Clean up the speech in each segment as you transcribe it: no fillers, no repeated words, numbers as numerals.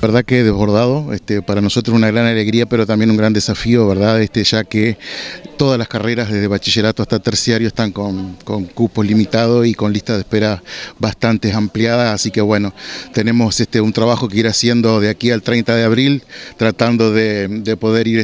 Verdad que desbordado, para nosotros una gran alegría, pero también un gran desafío, ¿verdad? Ya que todas las carreras desde bachillerato hasta terciario están con cupos limitados y con listas de espera bastante ampliadas, así que bueno, tenemos un trabajo que ir haciendo de aquí al 30 de abril, tratando de poder ir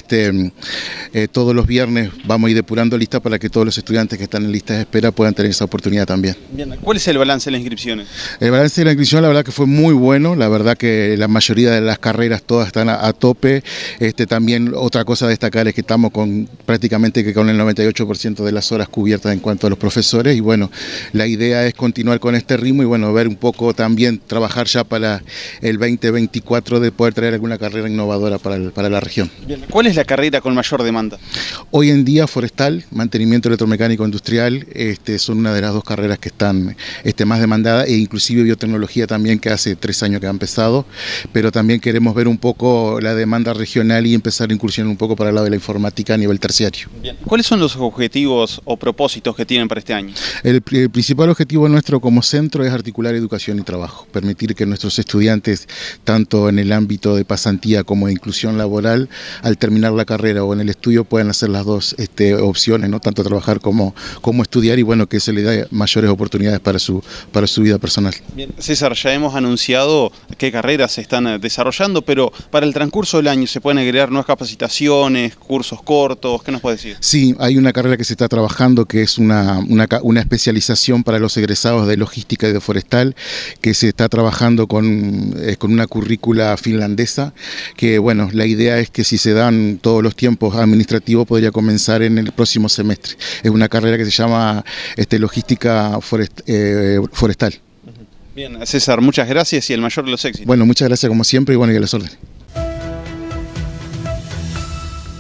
todos los viernes, vamos a ir depurando listas para que todos los estudiantes que están en listas de espera puedan tener esa oportunidad también. Bien, ¿cuál es el balance de las inscripciones? El balance de la inscripción, la verdad que fue muy bueno, la verdad que la mayoría de las carreras todas están a tope. También otra cosa a destacar es que estamos prácticamente con el 98% de las horas cubiertas en cuanto a los profesores, y bueno, la idea es continuar con este ritmo y bueno, ver un poco también, trabajar ya para el 2024 de poder traer alguna carrera innovadora para la región. Bien, ¿cuál es la carrera con mayor demanda? Hoy en día forestal, mantenimiento electromecánico industrial, son una de las dos carreras que están más demandadas, e inclusive biotecnología también, que hace 3 años que ha empezado, pero también queremos ver un poco la demanda regional y empezar a incursionar un poco para el lado de la informática a nivel terciario. Bien. ¿Cuáles son los objetivos o propósitos que tienen para este año? El principal objetivo nuestro como centro es articular educación y trabajo, permitir que nuestros estudiantes, tanto en el ámbito de pasantía como de inclusión laboral, al terminar la carrera o en el estudio puedan hacer las dos opciones, ¿no? Tanto trabajar como estudiar, y bueno, que se le dé mayores oportunidades para su vida personal. Bien, César, ya hemos anunciado qué carreras se están desarrollando, pero para el transcurso del año se pueden agregar nuevas capacitaciones, cursos cortos, ¿qué nos puede decir? Sí, hay una carrera que se está trabajando que es una especialización para los egresados de logística y de forestal, que se está trabajando con una currícula finlandesa, que bueno, la idea es que si se dan todos los tiempos administrativos podría comenzar en el próximo semestre. Es una carrera que se llama logística forestal. Bien, César, muchas gracias y el mayor de los éxitos. Bueno, muchas gracias como siempre y bueno, y a las órdenes.